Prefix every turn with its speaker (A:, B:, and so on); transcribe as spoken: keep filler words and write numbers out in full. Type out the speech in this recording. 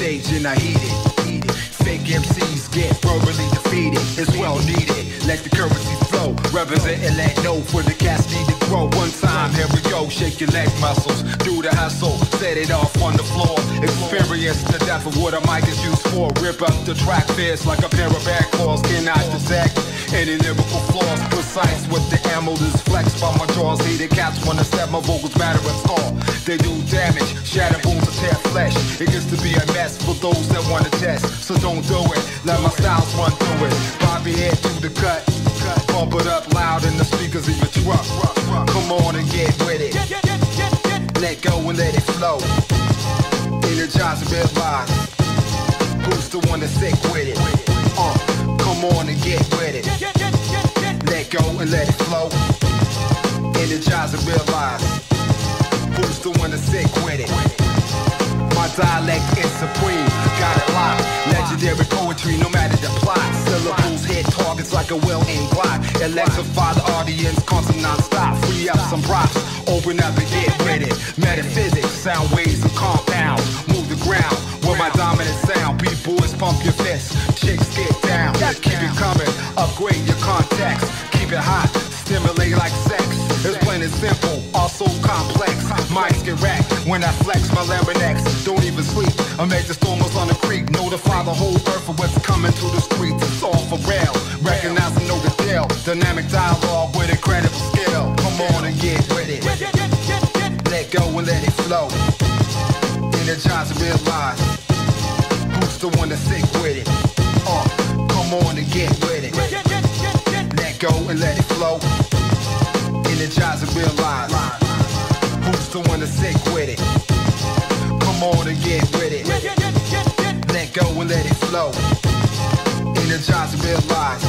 A: stage and I heat it. Fake M Cs get verbally defeated. It's well needed. Let the currency flow. Represent and let know for the cats need to grow. One time, here we go. Shake your leg muscles. Do the hustle. Set it off on the floor. Experience the depth of what a mic is used for. Rip up the track fierce like a pair of back claws. Cannot detect any lyrical flaws. Precise with the ammo is flexed by my jaws. Hated cats wanna step my vocals matter and score. They do damage. Shatter bones and tear flesh. It gets to be a mess for those that wanna test. So don't do it. Let my styles run through it. Bob your head through the cut. Bump it up loud in the speakers of your truck. Come on and get with it. Let go and let it flow. Energize and realize who's the one that's sick with it. Uh, come on and get with it. Let go and let it flow. Energize and realize who's the one that's sick with it. My dialect is supreme, got it locked. Legendary poetry, no matter the plot. Syllables hit targets like a well-aimed block. Electrify the audience, constant non-stop. Free up some props, open up and get with it. Metaphysics, sound waves and compounds. Move the ground with my dominant sound. B-boys pump your fists, chicks get down. Keep it coming, upgrade your context. Keep it hot, stimulate like sex. It's plain and simple, also complex. Mics get racked when I flex my Larynx. Don't even sleep, I make the stormers on the creek. Notify the whole earth of what's coming to the streets. It's all for real, recognize and know the deal. Dynamic dialogue with incredible skill. Come on and get with it. Let go and let it flow. Energize and realize who's the one that's sick with it. Uh, come on and get with it. Let go and let it flow. Energize and realize who's the one that's sick with it. Come on and get with it. Let go and let it flow. Energize and realize